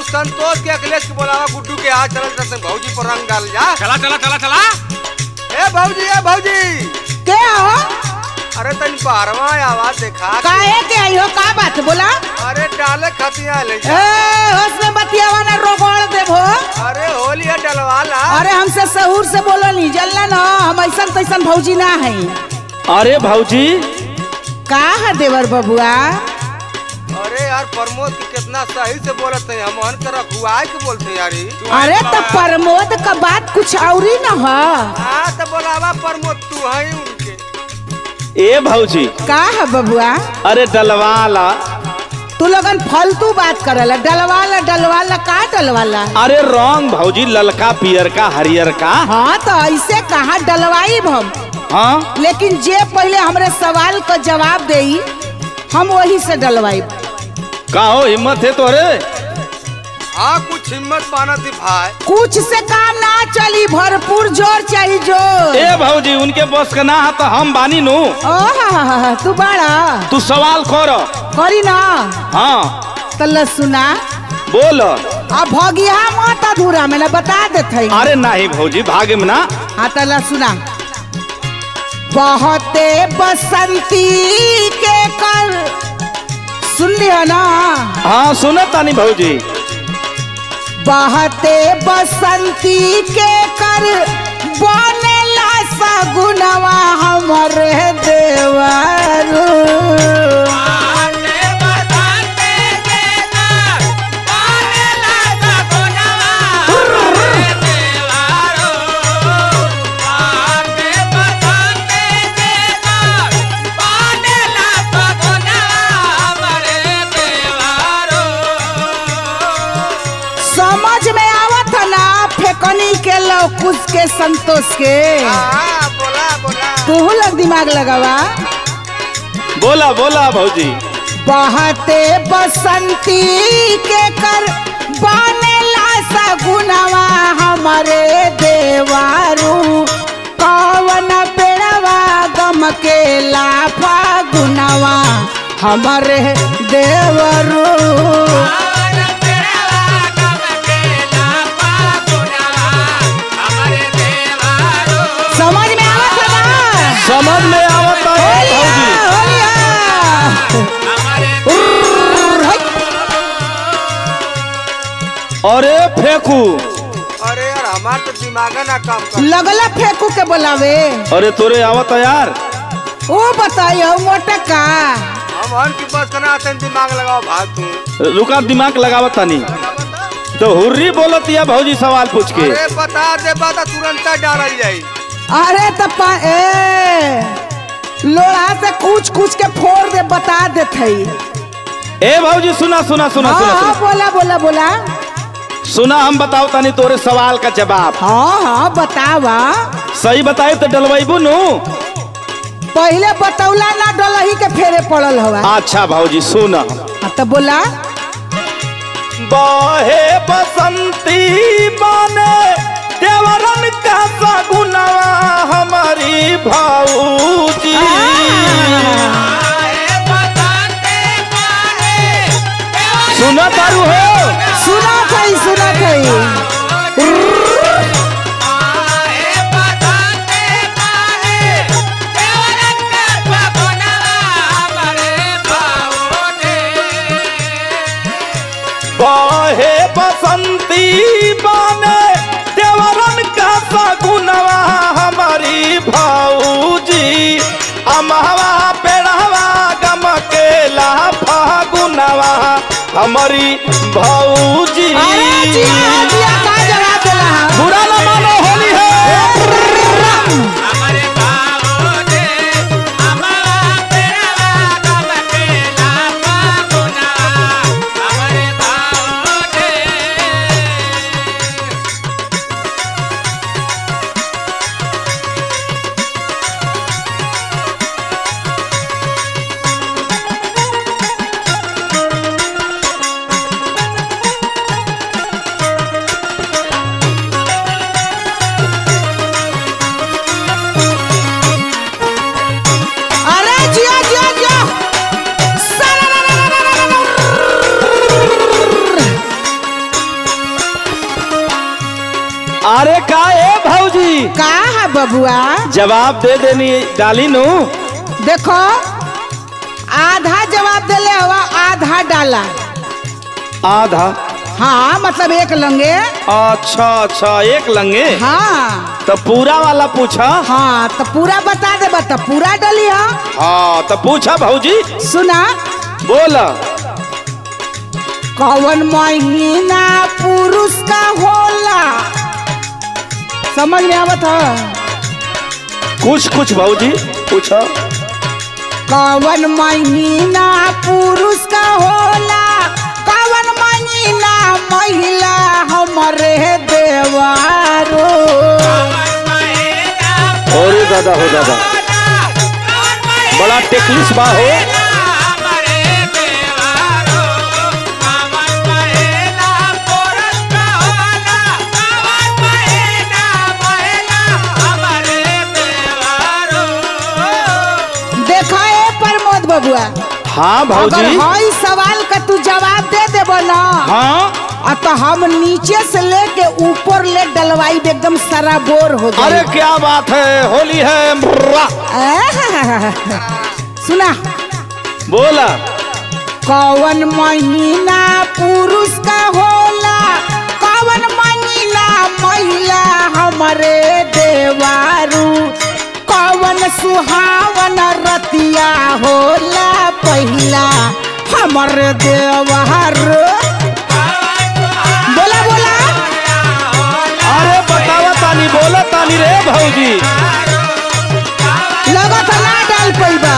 संतोष के अखिलेश के बोलावा गुड्डू के हाथ चल भौजी पर रंग डाल जा। चला चला चला चला। ए भौजी क्या हो? अरे तनी बारवा आवाज देखा काहे के आई हो? का बात बोला? अरे डाले खतिया ले जा। होश में बतियावा ना रोगड़ देबो। अरे होली है डलवाला। अरे हमसे सहूर से बोलो नहीं जल्ला ना, हम ऐसन तैसन भौजी ना है। अरे भौजी का है देवर बबुआ? अरे यार प्रमोद की कितना सही से बोलत है, हम अन कर रखुआई के बोलते हैं यारी। अरे तो प्रमोद का बात कुछ और ही ना है। हाँ तो बोलावा प्रमोद तू है उनके। ए भौजी का है बबुआ? अरे डलवाला। तू लोगन फालतू बात करला। डलवाला डलवाला का डलवाला? अरे रंग भौजी ललका पियर का हरियर का। हाँ तो ऐसे कहा डलवाई हम। हाँ लेकिन जे पहले हमरे सवाल का जवाब देई हम वही से डलवाई। का हो हिम्मत है तोरे? हाँ कुछ हिम्मत पाना थी भाई। कुछ से काम ना चली, भरपूर जोर चाहिए जोर। ए भौजी उनके बस का ना है तो हम बानी नु। तू बड़ा तू सवाल कर करी ना। हाँ तल्ला सुना बोल। अब भगिया मत अधूरा में ना बता देते। अरे नहीं भौजी भागे में ना। हाँ तल्ला सुना। बहुते बसंती के कर सुन लिया ना? हाँ सुना तानी भौजी। बहते बसंती के कर बनेला सगुनवा हमरे देवरू। के लौकुश के संतोष के बोला बोला तू लग दिमाग लगावा। बोला बोला भौजी। बहते बसंती के कर बनेला सगुनवा हमारे देवारू। कवन पेड़वा गम के लाफा गुनवा हमारे देवरू। समझ में आवत है भौजी। अरे फेंकू। अरे यार हमार तो दिमाग ना काम कर। लगला फेंकू के बोलावे। अरे तोरे आवत है यार। ओ बताइयो मोटा का। हम हन की बस करना आते दिमाग लगाओ भाग तू। रुका दिमाग लगावत तानी तो हुर्री बोलत या भौजी सवाल पूछ के। अरे बता दे बता तुरंत डाल जाई। अरे तपा लोड़ा से कुछ कुछ के फोड़ दे बता देते। ए भौजी सुना सुना सुना हाँ, सुना, हाँ, सुना। बोला बोला बोला सुना हम बताओ तानी तोरे सवाल का जवाब। हाँ हाँ बतावा। सही बताए तो डलवाइबू नु। पहले बतौला ना डलही के फेरे पड़ल हवा। अच्छा भौजी सुना। तो बोला। बहे बसंती बने देवरन का सगुनवा हमारी भौजी। सुना तारू हो? सुना थई सुना थई। बहे बसंती बने देवरन का सगुनवा हमारी भौजी। अमहवा पेड़वा गम के लाफा गुनवा हमारी भौजी। बुरा न मानो होली है। अरे का ए भौजी का है बबुआ? जवाब दे देनी डाली नु। देखो आधा जवाब देले हवा, आधा डाला। आधा? हाँ मतलब एक लंगे। अच्छा अच्छा एक लंगे। हाँ तो पूरा वाला पूछा। हाँ तो पूरा बता दे, बता पूरा डाली। हाँ तो पूछा भौजी। सुना बोला। कौन महीना पुरुष का होला? समझ में आवत है? कुछ कुछ भौजी पूछा। कौन महीना पुरुष का होला? कौन महीना महिला हमारे देवारो? अरे दादा हो दादा, बड़ा टेक्निस बा हो। बबुआ हाँ भौजी, अगर हई सवाल का तू जवाब दे देबो ना, हाँ तो हम नीचे से लेके ऊपर ले डलवाई एकदम सराबोर हो जाए। अरे क्या बात है, होली है। सुना बोला। कौन महीना पुरुष का होला? कौन महीना महिला हमारे देवारू? कौन सुहावन रतिया होला पहिला हमारे देवारू? बोला बोला। अरे बतावा तानी, बोला तानी रे भौजी। लगा था ना डाल पैबा।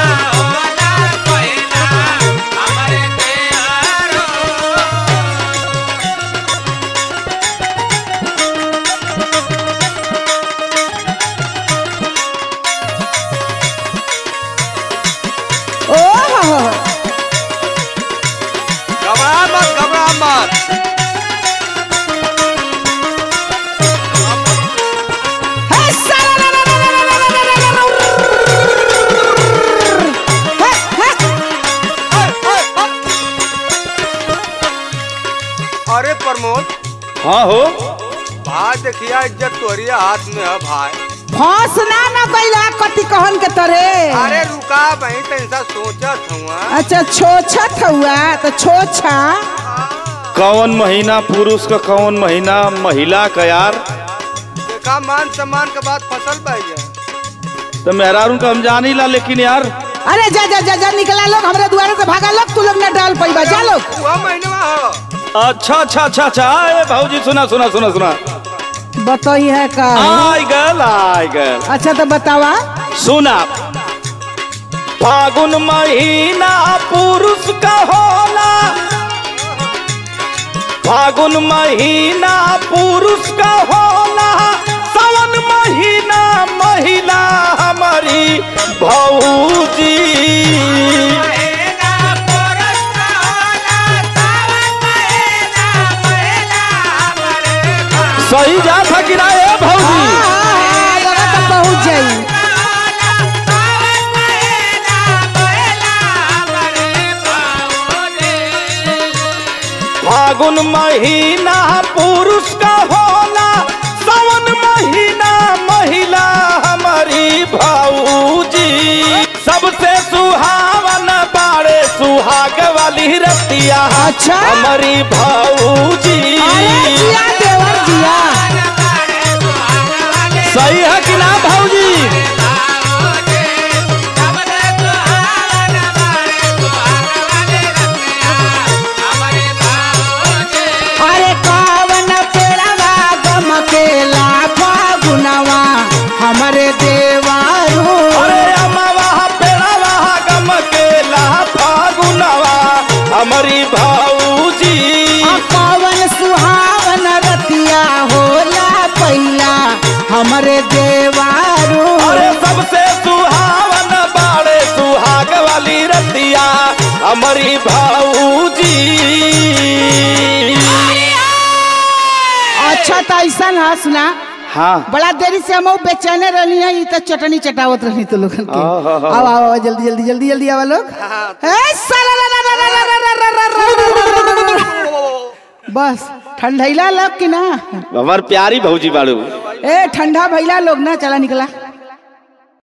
अरे प्रमोद। हाँ हो भाई देखिया इज्जत तोरिया हाथ में है भाई। फंसना ना कैला कति कहन के तरे। अरे रुका भाई तैसा सोचत हुआ। अच्छा छोछत हुआ तो छोछा। कौन महीना पुरुष का, कौन महीना महिला का यार? देखा मान सम्मान के बाद फसल पाई जाए तो मेहरारू का हम जानी ला, लेकिन यार। अरे जा जा जा जा निकला लोग हमारे द्वारे से भागा लोग, तू लोग न डाल पैबा जा लोग। वह महीने में हो। अच्छा अच्छा अच्छा अच्छा। ए भौजी सुना सुना सुना सुना। बताई है का? आई गल आई गल। अच्छा तो बतावा। सुना। फागुन महीना पुरुष का होला, फागुन महीना पुरुष का होला, सावन महीना महिला हमारी भौजी। सही जा था कि ना ए भौजी? लगा तो पहुंच जाई। फागुन महीना पुरुष का होला, सावन महीना महिला हमारी भौजी। सबसे सुहावन बाड़े सुहाग वाली रतिया। अच्छा हमारी भौजी। अरे जिया देवर जिया। सही है कि ना भौजी? अरे कौन पेड़वा गम के लाफा गुनवा हमारे देवारू? अरे अमवा पेड़वा गम के लाफा गुनवा हमारी भौजी। कौन सुहावन रतिया होला पहिला हमारे देवारू? अरे सबसे सुहावन बाड़े सुहाग वाली रतिया हमारी भौजी। अच्छा तो ऐसा ना सुना। हाँ बड़ा देरी से हम बेचैने रहनी है, ये तो चटनी चटावत रहनी तो लोगन के। आओ आओ जल्दी जल्दी जल्दी जल्दी आवा लोग। बस ठंडैला लोग की ना हमार प्यारी भौजी बाड़ू। ए ठंडा भैला लोग ना चला निकला